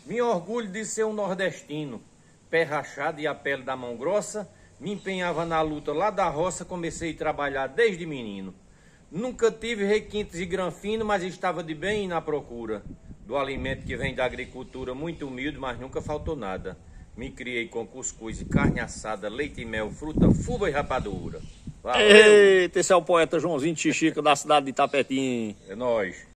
Me orgulho de ser um nordestino, pé rachado e a pele da mão grossa. Me empenhava na luta lá da roça, comecei a trabalhar desde menino. Nunca tive requintes e granfino, mas estava de bem na procura do alimento que vem da agricultura, muito humilde, mas nunca faltou nada. Me criei com cuscuz e carne assada, leite e mel, fruta, fuva e rapadura. Valeu! Eita, esse é o poeta Joãozinho de Xixica, da cidade de Itapetim. É nóis.